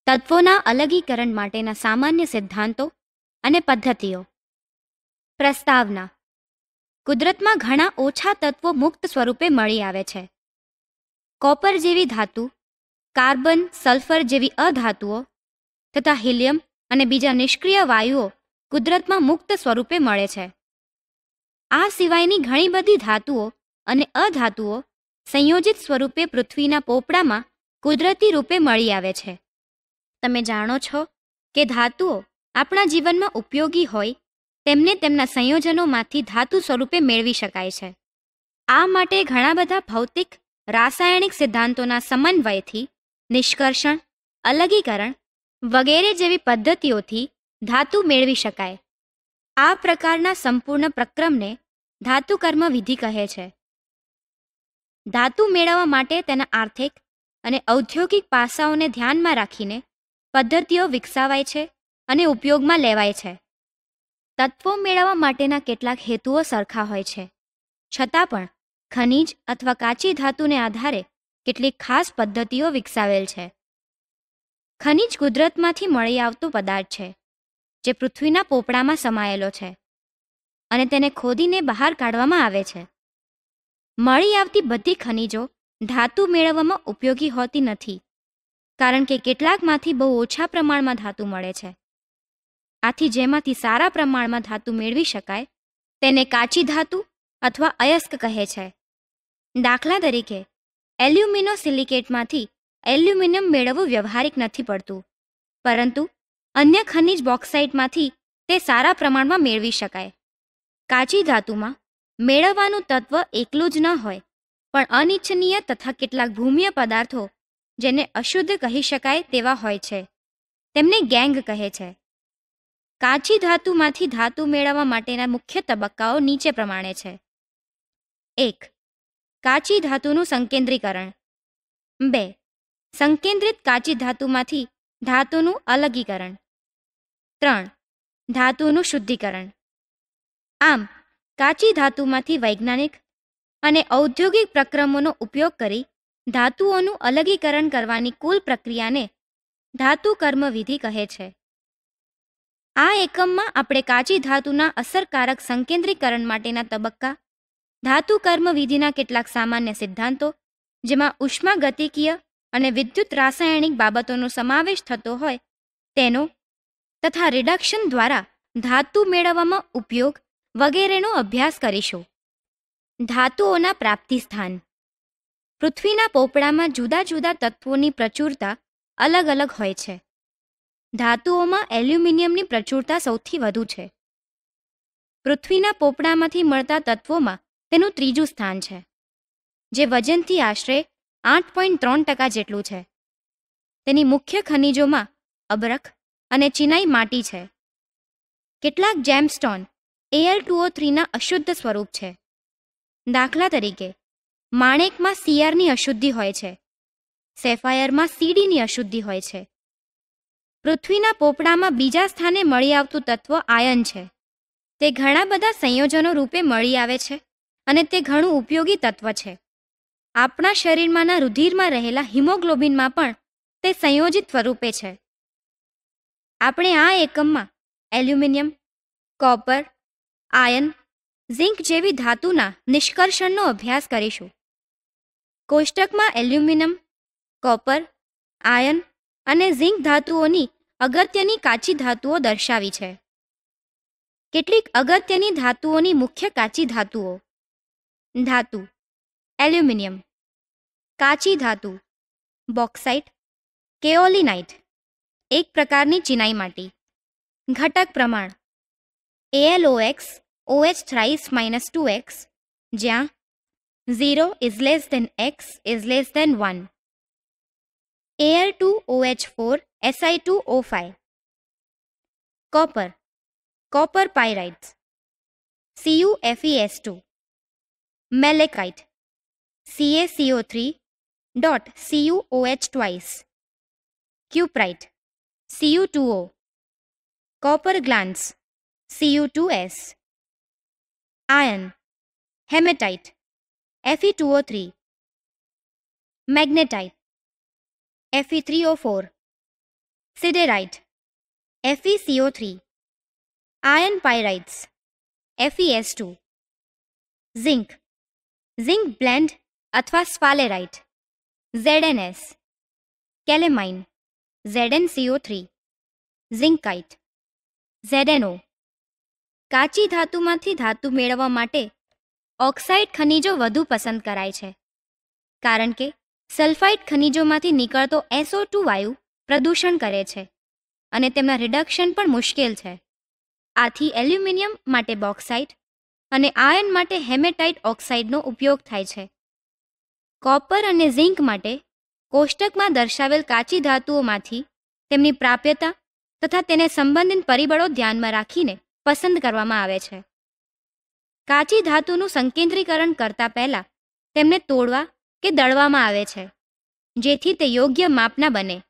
તત્વોના અલગીકરણ માટેના સામાન્ય સિદ્ધાંતો અને પદ્ધતિઓ. પ્રસ્તાવના. કુદરતમાં ઘણા ઓછા તત્વો મુક્ત સ્વરૂપે મળી આવે છે. કોપર જેવી ધાતુ, કાર્બન, સલ્ફર જેવી અધાતુઓ તથા હિલિયમ અને બીજા નિષ્ક્રિય વાયુઓ કુદરતમાં મુક્ત સ્વરૂપે મળે છે. આ સિવાયની ઘણી બધી ધાતુઓ અને અધાતુઓ સંયોજિત સ્વરૂપે પૃથ્વીના પોપડામાં કુદરતી રૂપે મળી આવે છે. તમે જાણો છો કે ધાતુઓ આપણા જીવનમાં ઉપયોગી હોય તેમને તેમના સંયોજનોમાંથી ધાતુ સ્વરૂપે મેળવી શકાય છે. આ માટે ઘણા બધા ભૌતિક, રાસાયણિક સિદ્ધાંતોના સમન્વયથી નિષ્કર્ષણ, અલગીકરણ વગેરે જેવી પદ્ધતિઓથી ધાતુ મેળવી શકાય. આ પ્રકારના સંપૂર્ણ પ્રક્રમને ધાતુકર્મ વિધિ કહે છે. ધાતુ મેળવવા માટે તેના આર્થિક અને ઔદ્યોગિક પાસાઓને ધ્યાનમાં રાખીને પદ્ધતિઓ વિકસાવાય છે અને ઉપયોગમાં લેવાય છે. તત્વો મેળવવા માટેના કેટલાક હેતુઓ સરખા હોય છે, છતાં પણ ખનિજ અથવા કાચી ધાતુને આધારે કેટલીક ખાસ પદ્ધતિઓ વિકસાવેલ છે. ખનિજ કુદરતમાંથી મળી આવતો પદાર્થ છે જે પૃથ્વીના પોપડામાં સમાયેલો છે અને તેને ખોદીને બહાર કાઢવામાં આવે છે. મળી આવતી બધી ખનિજો ધાતુ મેળવવામાં ઉપયોગી હોતી નથી, કારણ કે કેટલાકમાંથી બહુ ઓછા પ્રમાણમાં ધાતુ મળે છે. આથી જેમાંથી સારા પ્રમાણમાં ધાતુ મેળવી શકાય તેને કાચી ધાતુ અથવા અયસ્ક કહે છે. દાખલા તરીકે, એલ્યુમિનોસિલિકેટમાંથી એલ્યુમિનિયમ મેળવવું વ્યવહારિક નથી પડતું, પરંતુ અન્ય ખનિજ બોક્સાઇટમાંથી તે સારા પ્રમાણમાં મેળવી શકાય. કાચી ધાતુમાં મેળવવાનું તત્વ એકલું જ ન હોય, પણ અનિચ્છનીય તથા કેટલાક ભૂમિય પદાર્થો જેને અશુદ્ધ કહી શકાય તેવા હોય છે. તેમને ગેંગ કહે છે. કાચી ધાતુમાંથી ધાતુ મેળવવા માટેના મુખ્ય તબક્કાઓ નીચે પ્રમાણે છે. 1. કાચી ધાતુનું સંકેન્દ્રીકરણ. 2. સંકેન્દ્રિત કાચી ધાતુમાંથી ધાતુનું અલગીકરણ. 3. ધાતુનું શુદ્ધિકરણ. આમ કાચી ધાતુમાંથી વૈજ્ઞાનિક અને ઔદ્યોગિક પ્રક્રમોનો ઉપયોગ કરી ધાતુઓનું અલગીકરણ કરવાની કુલ પ્રક્રિયાને ધાતુ કર્મવિધિ કહે છે. આ એકમમાં આપણે કાચી ધાતુના અસરકારક સંકેન્દ્રીકરણ માટેના તબક્કા, ધાતુ કર્મવિધિના કેટલાક સામાન્ય સિદ્ધાંતો, જેમાં ઉષ્માગતિકીય અને વિદ્યુત રાસાયણિક બાબતોનો સમાવેશ થતો હોય તેનો તથા રિડક્શન દ્વારા ધાતુ મેળવવામાં ઉપયોગ વગેરેનો અભ્યાસ કરીશું. ધાતુઓના પ્રાપ્તિ સ્થાન. પૃથ્વીના પોપડામાં જુદા જુદા તત્વોની પ્રચુરતા અલગ અલગ હોય છે. ધાતુઓમાં એલ્યુમિનિયમની પ્રચુરતા સૌથી વધુ છે. પૃથ્વીના પોપડામાંથી મળતા તત્વોમાં તેનું ત્રીજું સ્થાન છે, જે વજનથી આશરે 8.3% જેટલું છે. તેની મુખ્ય ખનિજોમાં અબરખ અને ચિનાઈ માટી છે. કેટલાક જેમસ્ટોન Al2O3ના અશુદ્ધ સ્વરૂપ છે. દાખલા તરીકે, માણેકમાં સીઆરની અશુદ્ધિ હોય છે, સેફાયરમાં સીડીની અશુદ્ધિ હોય છે. પૃથ્વીના પોપડામાં બીજા સ્થાને મળી આવતું તત્વ આયન છે. તે ઘણા બધા સંયોજનો રૂપે મળી આવે છે અને તે ઘણું ઉપયોગી તત્વ છે. આપણા શરીરમાંના રુધિરમાં રહેલા હિમોગ્લોબિનમાં પણ તે સંયોજિત સ્વરૂપે છે. આપણે આ એકમમાં એલ્યુમિનિયમ, કોપર, આયન, ઝિંક જેવી ધાતુના નિષ્કર્ષણનો અભ્યાસ કરીશું. કોષ્ટકમાં એલ્યુમિનિયમ, કોપર, આયન અને ઝિંક ધાતુઓની અગત્યની કાચી ધાતુઓ દર્શાવી છે. કેટલીક અગત્યની ધાતુઓની મુખ્ય કાચી ધાતુઓ. ધાતુ. એલ્યુમિનિયમ. કાચી ધાતુ. બોક્સાઇટ, કેઓલિનાઇટ, એક પ્રકારની ચિનાઈ માટી. ઘટક પ્રમાણ AlOX OH thrice -2x, જ્યાં 0 <x < 1. Al2OH4 Si2O5. Copper. Copper pyrites. CuFeS2. Malachite. CaCO3.CuOH twice. Cuprite. Cu2O. Copper glance. Cu2S. Iron. Haematite. Fe2O3. Magnetite. Fe3O4. Siderite FeCO3, iron pyrites FeS2, zinc blende અથવા sphalerite ZnS, કેલેમાઇન ZnCO3, ઝિંકાઇટ ZnO. કાચી ધાતુમાંથી ધાતુ મેળવવા માટે oxide ખનિજો વધુ પસંદ કરાય છે, કારણ કે સલ્ફાઇડ ખનિજોમાંથી નીકળતો SO2 વાયુ પ્રદૂષણ કરે છે અને તેમના રિડક્શન પણ મુશ્કેલ છે. આથી એલ્યુમિનિયમ માટે બોક્સાઇટ અને આયર્ન માટે હેમેટાઇટ ઓક્સાઇડનો ઉપયોગ થાય છે. કોપર અને ઝિંક માટે કોષ્ટકમાં દર્શાવેલ કાચી ધાતુઓમાંથી તેમની પ્રાપ્યતા તથા તેને સંબંધિત પરિબળો ધ્યાનમાં રાખીને પસંદ કરવામાં આવે છે. કાચી ધાતુનું સંકેન્દ્રીકરણ કરતા પહેલા તેમને તોડવા કે દળવામાં આવે છે, જેથી તે યોગ્ય માપના બને